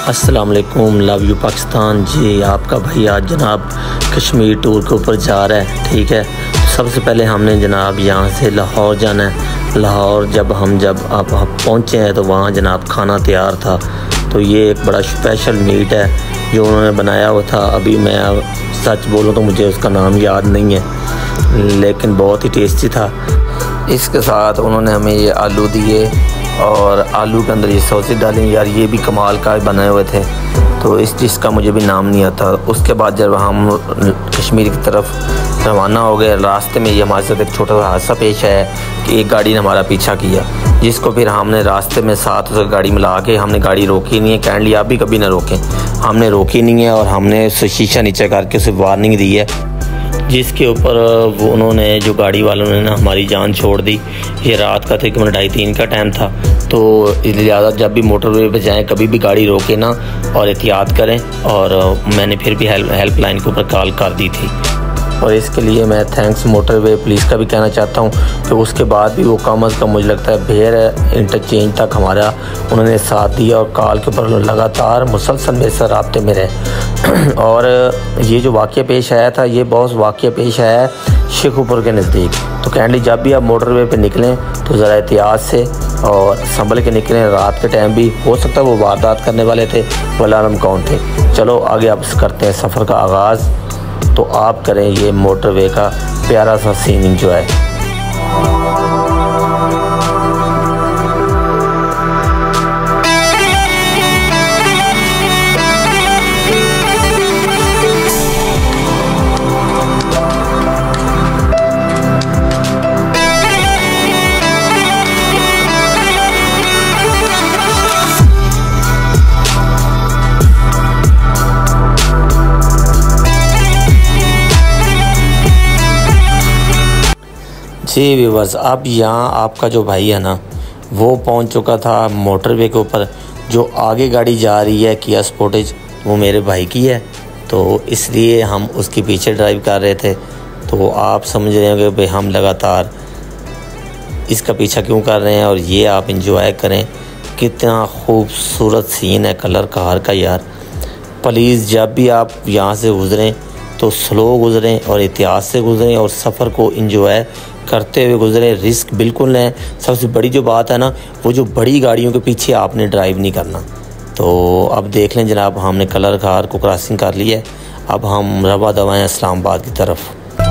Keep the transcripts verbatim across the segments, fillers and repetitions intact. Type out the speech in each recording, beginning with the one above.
अस्सलाम वालेकुम, love you Pakistan. जी आपका भाई आज जनाब कश्मीर टूर के ऊपर जा रहा है। ठीक है, सबसे पहले हमने जनाब यहाँ से लाहौर जाना है। लाहौर जब हम जब आप पहुँचे हैं तो वहाँ जनाब खाना तैयार था। तो ये एक बड़ा स्पेशल मीट है जो उन्होंने बनाया हुआ था। अभी मैं सच बोलूँ तो मुझे उसका नाम याद नहीं है, लेकिन बहुत ही टेस्टी था। इसके साथ उन्होंने हमें ये आलू दिए और आलू के अंदर ये सॉसेज डालें। यार ये भी कमाल का बनाए हुए थे। तो इस डिश का मुझे भी नाम नहीं आता। उसके बाद जब हम कश्मीर की तरफ रवाना हो गए, रास्ते में ये हमारे साथ एक छोटा सा हादसा पेश आया कि एक गाड़ी ने हमारा पीछा किया, जिसको फिर हमने रास्ते में साथ उस गाड़ी में ला के हमने गाड़ी रोकी नहीं है। काइंडली आप भी कभी ना रोकें। हमने रोकी नहीं है और हमने उसे शीशा नीचे करके उसे वार्निंग दी है, जिसके ऊपर वो उन्होंने जो गाड़ी वालों ने ना हमारी जान छोड़ दी। ये रात का तकरीबन ढाई तीन का टाइम था। तो लिहाजा जब भी मोटरवे पे जाएं कभी भी गाड़ी रोके ना और एहतियात करें। और मैंने फिर भी हेल्प हेल्पलाइन के ऊपर कॉल कर दी थी और इसके लिए मैं थैंक्स मोटरवे पुलिस का भी कहना चाहता हूँ कि उसके बाद भी वो कम अज़ कम मुझे लगता है भेर इंटरचेंज तक हमारा उन्होंने साथ दिया और कॉल के ऊपर लगातार मुसलसल मेरे साथ राब्ते में रहे। और ये जो वाक़या पेश आया था, ये बहुत वाक़या पेश आया है शेखुपुर के नज़दीक। तो काइंडली जब भी आप मोटरवे पे निकलें तो ज़रा एहतियात से और संभल के निकलें। रात के टाइम भी हो सकता है वो वारदात करने वाले थे, वलालम कौन थे। चलो आगे आप करते हैं सफ़र का आगाज़। तो आप करें ये मोटरवे का प्यारा सा सीन एंजॉय। जी व्यूअर्स, अब यहाँ आपका जो भाई है ना वो पहुँच चुका था मोटरवे के ऊपर। जो आगे गाड़ी जा रही है किया स्पोर्टेज, वो मेरे भाई की है, तो इसलिए हम उसके पीछे ड्राइव कर रहे थे। तो आप समझ रहे होंगे भाई हम लगातार इसका पीछा क्यों कर रहे हैं। और ये आप इंजॉय करें, कितना खूबसूरत सीन है कलर कार का। यार प्लीज़ जब भी आप यहाँ से गुज़रें तो स्लो गुज़रें और एहतियात से गुज़रें और सफ़र को इंजॉय करते हुए गुजरे। रिस्क बिल्कुल नहीं। सबसे बड़ी जो बात है ना, वो जो बड़ी गाड़ियों के पीछे आपने ड्राइव नहीं करना। तो अब देख लें जनाब, हमने कलर कार को क्रॉसिंग कर ली है। अब हम रवा दवाएं इस्लामाबाद की तरफ।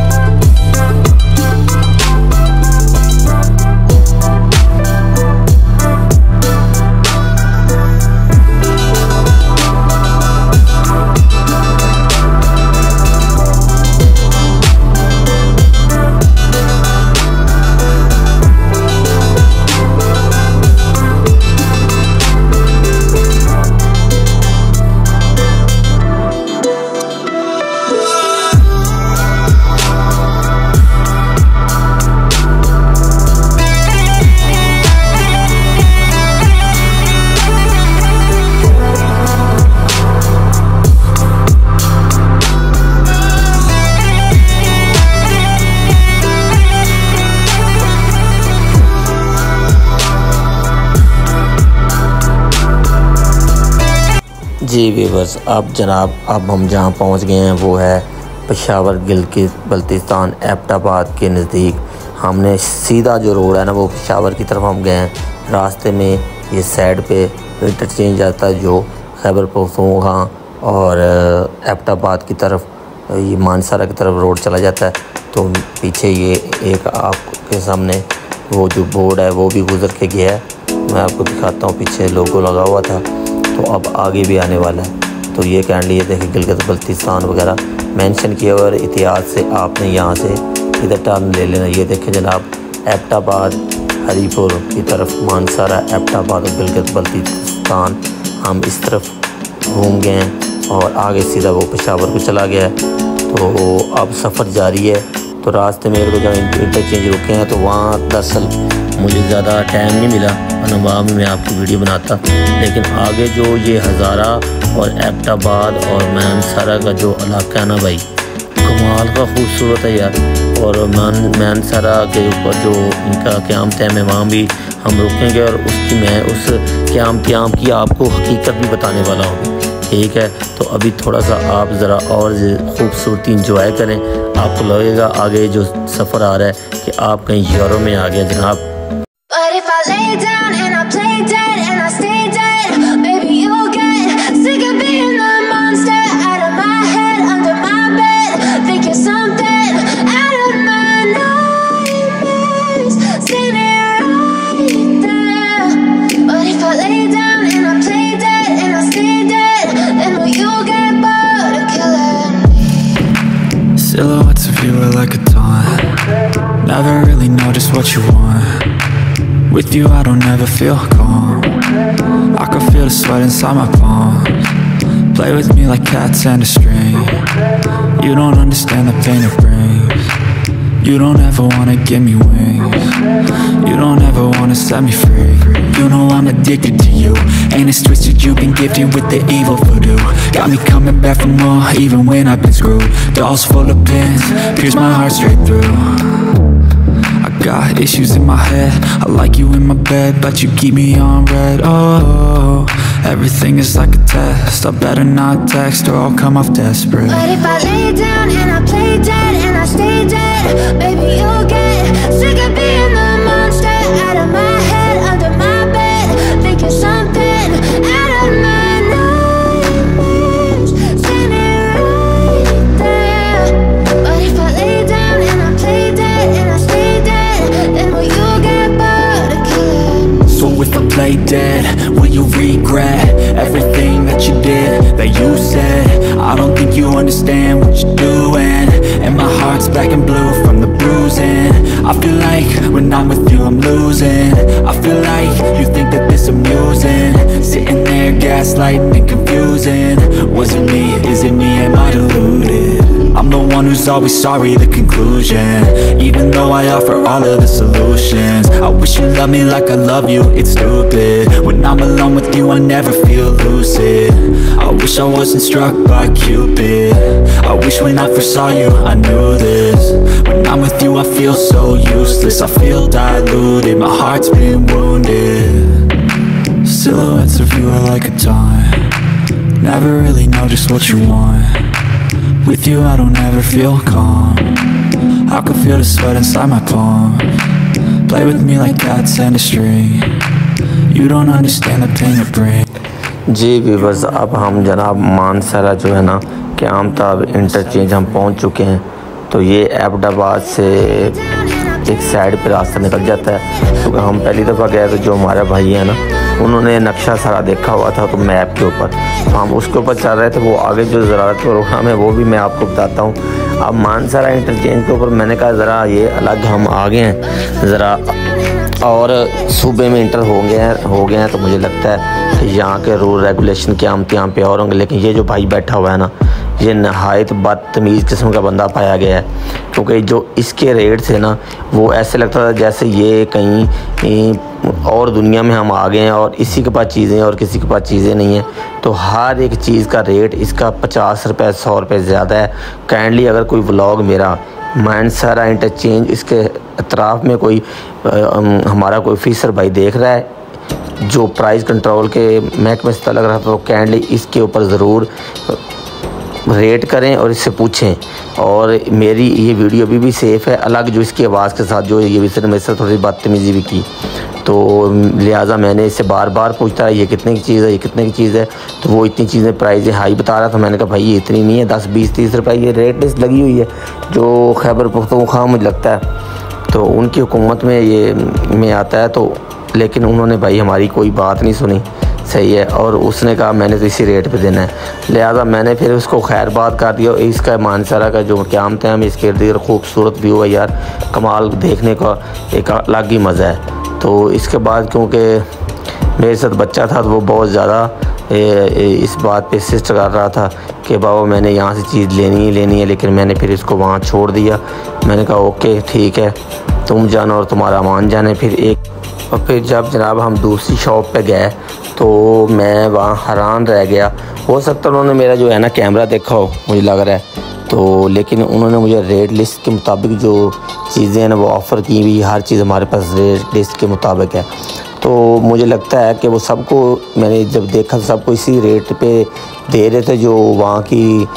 जी व्यूअर्स, अब जनाब अब हम जहाँ पहुँच गए हैं वो है पेशावर गिलगित बल्तिस्तान एबटाबाद के नज़दीक। हमने सीधा जो रोड है ना वो पेशावर की तरफ हम गए हैं। रास्ते में ये साइड पे इंटरचेंज आता है जो खैबर पख्तूनख्वा और एबटाबाद की तरफ, ये मानसरा की तरफ रोड चला जाता है। तो पीछे ये एक आपके सामने वो जो बोर्ड है वो भी गुज़र के गया है। मैं आपको दिखाता हूँ, पीछे लोगो लगा हुआ था, तो अब आगे भी आने वाला है। तो ये काइंडली ये देखिए गिलगित बल्तिस्तान वगैरह मेंशन किया हुआ। और एहतियात से आपने यहाँ से इधर टर्न ले लेना। ये देखें जनाब, एबटाबाद हरीपुर की तरफ मानसरा एबटाबाद और गिलगित बल्तिस्तान हम इस तरफ घूम गए हैं और आगे सीधा वो पेशावर को चला गया है। तो अब सफ़र जारी है। तो रास्ते में एक दो जगह इंटरचेंज रुके हैं, तो वहाँ दरअसल मुझे ज़्यादा टाइम नहीं मिला, वरना वहाँ में मैं आपकी वीडियो बनाता। लेकिन आगे जो ये हज़ारा और एबटाबाद और मानसरा का जो इलाका है ना भाई, कमाल का खूबसूरत है यार। और मान मानसरा के ऊपर जो इनका क़याम तय है, वहाँ भी हम रुकेंगे और उसकी मैं उस क़याम क़याम की आपको हकीकत भी बताने वाला हूँ, ठीक है। तो अभी थोड़ा सा आप ज़रा और ख़ूबसूरती इंजॉय करें, आपको लगेगा आगे जो सफ़र आ रहा है कि आप कहीं यूरोप में आ गए जनाब। Silhouettes of you are like a taunt. Never really know just what you want. With you I don't ever feel calm. I can feel the sweat inside my palms. Play with me like cats and a string. You don't understand the pain it brings. You don't ever wanna give me wings. You don't ever wanna set me free. You know I'm addicted to you, and it's twisted, you've been gifted with the evil voodoo. Got me coming back for more, even when I've been screwed. Dolls full of pins, pierce my heart straight through. I got issues in my head, I like you in my bed, but you keep me on red. Oh, everything is like a test, I better not text or I'll come off desperate. But if I lay down and I play dead and I stay dead, baby you'll get sick of being the monster out of my head, under my bed, thinking something out of my nightmares, standing right there. But if I lay down and I play dead and I stay dead, then will you get bored of killing? So if I play dead, will you regret everything that you did, that you said? I don't think you understand what you're doing, and my heart's black and blue from the bruising. I feel like when I'm with you I'm losing. I feel like you think that this amusing, sitting there gaslighting and confusing. Was it me? Is it me? Am I deluded? I'm the one who's always sorry, the conclusion, even though I offer all of the solutions. I wish you loved me like I love you, it's stupid. When I'm alone with you I never feel lucid. I wish I wasn't struck by Cupid. I wish when I first saw you I knew this. When I'm with you I feel so useless, I feel diluted, my heart's been wounded. Silhouettes of you are like a taunt. Never really know just what you want. With you I don't ever feel calm. I can feel the sweat inside my palms. Play with me like cats and a string. You don't understand the pain it brings. जी viewers, अब हम जनाब मानसरा जो है ना क़याम ताब interchange हम पहुंच चुके हैं। तो ये अहमदाबाद से एक साइड पे रास्ता निकल जाता है, क्योंकि तो हम पहली दफ़ा गए तो जो हमारा भाई है ना उन्होंने नक्शा सारा देखा हुआ था तो मैप के ऊपर, तो हम उसके ऊपर चल रहे थे। वो आगे जो ज़रारत प्रोग्राम है वो भी मैं आपको बताता हूँ। अब मानसरा इंटरचेंज के ऊपर मैंने कहा ज़रा ये अलग हम आ गए हैं, ज़रा और सूबे में इंटर हो गए हैं हो गए हैं तो मुझे लगता है कि यहाँ के रूल रेगुलेशन के आम यहाँ पे और होंगे। लेकिन ये जो भाई बैठा हुआ है ना, ये नहायत बदतमीज़ किस्म का बंदा पाया गया है, क्योंकि जो इसके रेट थे ना वो ऐसे लगता था जैसे ये कहीं और दुनिया में हम आ गए हैं और इसी के पास चीज़ें और किसी के पास चीज़ें नहीं हैं। तो हर एक चीज़ का रेट इसका पचास रुपये सौ रुपये ज़्यादा है। काइंडली अगर कोई व्लॉग मेरा मानसरा इंटरचेंज इसके अतराफ़ में कोई आ, हमारा कोई ऑफिसर भाई देख रहा है जो प्राइस कंट्रोल के महकमे से लग रहा था, तो काइंडली इसके ऊपर ज़रूर रेट करें और इससे पूछें। और मेरी ये वीडियो अभी भी सेफ़ है, अलग जो इसकी आवाज़ के साथ जो ये विसर मेरे साथ थोड़ी बदतमीज़ी भी की, तो लिहाजा मैंने इससे बार बार पूछता है ये कितने की चीज़ है, ये कितने की चीज़ है। तो वो इतनी चीज़ें प्राइस हाई बता रहा था। मैंने कहा भाई ये इतनी नहीं है, दस बीस तीस रुपये ये रेट लिस्ट लगी हुई है जो खैबर पख्तूनख्वा मुझे लगता है तो उनकी हुकूमत में ये में आता है। तो लेकिन उन्होंने भाई हमारी कोई बात नहीं सुनी, सही है, और उसने कहा मैंने तो इसी रेट पे देना है। लिहाजा मैंने फिर उसको खैर बात कर दिया। इसका मानसरा का जो क़याम था, इसके इर्द गिर्द खूबसूरत व्यू है यार, कमाल, देखने का एक अलग ही मज़ा है। तो इसके बाद क्योंकि मेरे साथ बच्चा था तो वो बहुत ज़्यादा इस बात पे इंसिस्ट कर रहा था कि बाबा मैंने यहाँ से चीज़ लेनी ही लेनी है, लेकिन मैंने फिर इसको वहाँ छोड़ दिया। मैंने कहा ओके ठीक है, तुम जाना और तुम्हारा मान जाने। फिर एक और फिर जब जनाब हम दूसरी शॉप पे गए तो मैं वहाँ हैरान रह गया। हो सकता है उन्होंने मेरा जो है ना कैमरा देखा हो, मुझे लग रहा है तो लेकिन उन्होंने मुझे रेट लिस्ट के मुताबिक जो चीज़ें हैं ना वो ऑफ़र की हुई, हर चीज़ हमारे पास रेट लिस्ट के मुताबिक है। तो मुझे लगता है कि वो सबको, मैंने जब देखा सबको इसी रेट पे दे रहे थे जो वहाँ की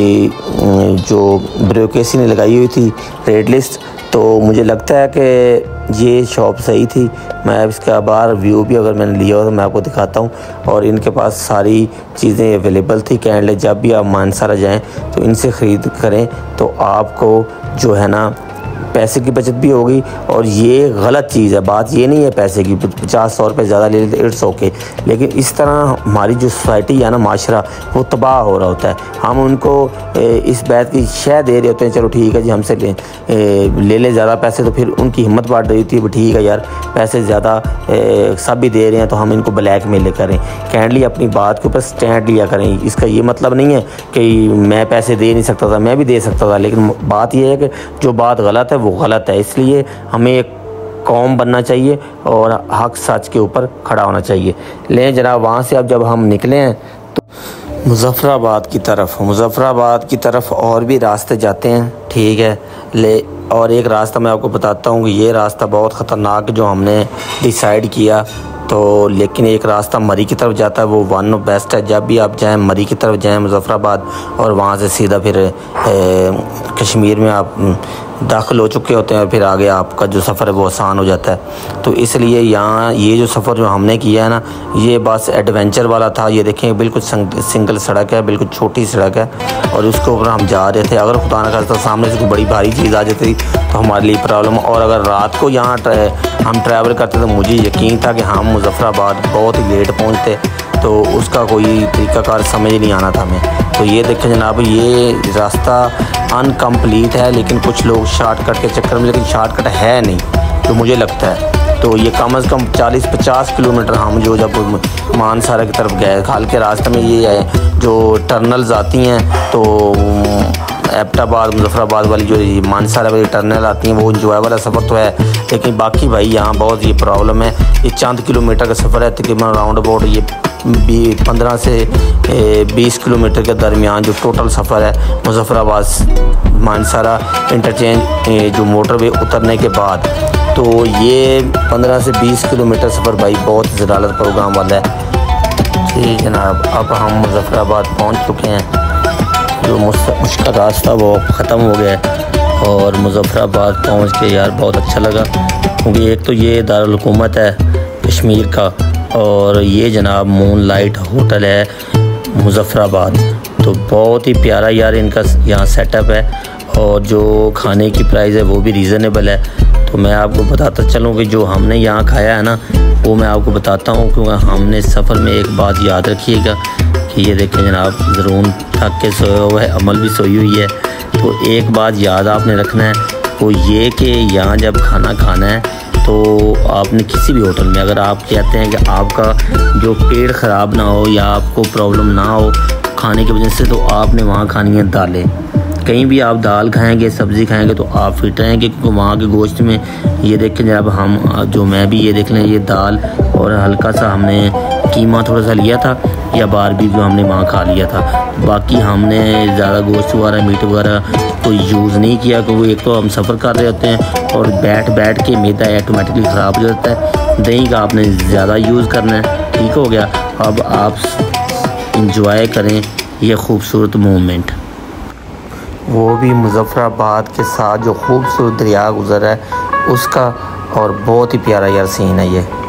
जो ब्यूरोक्रेसी ने लगाई हुई थी रेट लिस्ट। तो मुझे लगता है कि ये शॉप सही थी। मैं इसका बाहर व्यू भी अगर मैंने लिया हो तो मैं आपको दिखाता हूँ। और इनके पास सारी चीज़ें अवेलेबल थी। कैंडल जब भी आप मानसरा जाएं तो इनसे ख़रीद करें तो आपको जो है ना पैसे की बचत भी होगी। और ये गलत चीज़ है, बात ये नहीं है पैसे की, पचास सौ रुपये ज़्यादा ले लेते इट्स ओके, लेकिन इस तरह हमारी जो सोसाइटी है ना, माशरा, वो तबाह हो रहा होता है। हम उनको इस बात की शय दे रहे होते हैं, चलो ठीक है जी हमसे ले ले ले ज़्यादा पैसे, तो फिर उनकी हिम्मत बढ़ रही होती है, ठीक है यार पैसे ज़्यादा सब भी दे रहे हैं तो हम इनको ब्लैक मेल करें। कैंडली अपनी बात के ऊपर स्टैंड लिया करें। इसका ये मतलब नहीं है कि मैं पैसे दे नहीं सकता था, मैं भी दे सकता था, लेकिन बात यह है कि जो बात गलत है वो गलत है। इसलिए हमें एक कौम बनना चाहिए और हक सच के ऊपर खड़ा होना चाहिए। लें जनाब, वहाँ से अब जब हम निकले हैं तो मुज़फ़्फ़राबाद की तरफ मुज़फ़्फ़राबाद की तरफ और भी रास्ते जाते हैं, ठीक है। ले और एक रास्ता मैं आपको बताता हूँ कि ये रास्ता बहुत ख़तरनाक जो हमने डिसाइड किया। तो लेकिन एक रास्ता मरी की तरफ जाता है, वो वन ऑफ बेस्ट है। जब भी आप जाएं मरी की तरफ जाएं मुज़फ़्फ़राबाद, और वहाँ से सीधा फिर ए, कश्मीर में आप दाखिल हो चुके होते हैं और फिर आगे आपका जो सफ़र है वो आसान हो जाता है। तो इसलिए यहाँ ये जो सफ़र जो हमने किया है ना, ये बस एडवेंचर वाला था। ये देखें बिल्कुल सिंगल सड़क है, बिल्कुल छोटी सड़क है और उसके ऊपर हम जा रहे थे। अगर खुदा न खास्ता सामने से कोई बड़ी भारी चीज़ आ जाती तो हमारे लिए प्रॉब्लम। और अगर रात को यहाँ हम ट्रैवल करते तो मुझे यकीन था कि हम मुज़फ़्फ़राबाद बहुत ही लेट पहुँचते, तो उसका कोई तरीक़ाकार समझ नहीं आना था हमें। तो ये देखें जनाब, ये रास्ता अनकम्प्लीट है, लेकिन कुछ लोग शॉर्टकट के चक्कर में, लेकिन शॉर्टकट है नहीं तो मुझे लगता है। तो ये कम से कम चालीस पचास किलोमीटर हम जो जब मानसरा की तरफ गए, खाल के रास्ते में ये है जो टर्नल्स आती हैं, तो एबटाबाद मुज़फ़्फ़राबाद वाली जो मानसरा वाली टर्नल आती हैं वो इंजॉय वाला सफ़र तो है, लेकिन बाकी भाई यहाँ बहुत ये प्रॉब्लम है। ये चंद किलोमीटर का सफ़र है, तकरीबन राउंड अबाउट ये पंद्रह से बीस किलोमीटर के दरमियान जो टोटल सफ़र है मुज़फ़्फ़राबाद मानसरा इंटरचेंज जो मोटरवे उतरने के बाद। तो ये पंद्रह से बीस किलोमीटर सफ़र भाई बहुत ज़लालत प्रोग्राम वाला है। ठीक जनाब, अब हम मुज़फ़्फ़राबाद पहुंच चुके हैं। जो मुश्किल रास्ता वो ख़त्म हो गया है और मुज़फ़्फ़राबाद पहुंच के यार बहुत अच्छा लगा, क्योंकि एक तो ये दारुल हुकूमत है कश्मीर का, और ये जनाब मून लाइट होटल है मुज़फ़्फ़राबाद। तो बहुत ही प्यारा यार इनका यहाँ सेटअप है, और जो खाने की प्राइस है वो भी रीज़नेबल है। तो मैं आपको बताता चलूँ कि जो हमने यहाँ खाया है ना वो मैं आपको बताता हूँ, क्योंकि हमने सफ़र में एक बात याद रखिएगा कि ये देखें जनाब, ज़रूर थक के सोया हुआ है, अमल भी सोई हुई है। तो एक बात याद आपने रखना है वो ये कि यहाँ जब खाना खाना है तो आपने किसी भी होटल में, अगर आप कहते हैं कि आपका जो पेट ख़राब ना हो या आपको प्रॉब्लम ना हो खाने की वजह से, तो आपने वहाँ खानी है दालें। कहीं भी आप दाल खाएंगे, सब्ज़ी खाएंगे तो आप फिट रहेंगे, क्योंकि वहाँ के गोश्त में ये देखें जब हम जो मैं भी ये देख लें, ये दाल और हल्का सा हमने कीमा थोड़ा सा लिया था या बारबी जो हमने वहाँ खा लिया था। बाकी हमने ज़्यादा गोश्त वगैरह मीट वगैरह कोई यूज़ नहीं किया, क्योंकि एक तो हम सफ़र कर रहे होते हैं और बैठ बैठ के मैदा ऑटोमेटिकली ख़राब हो जाता है। दही का आपने ज़्यादा यूज़ करना है, ठीक हो गया। अब आप इंजॉय करें ये खूबसूरत मोमेंट, वो भी मुज़फ़्फ़राबाद के साथ जो खूबसूरत दरिया गुज़र है उसका, और बहुत ही प्यारा यार सीन है ये।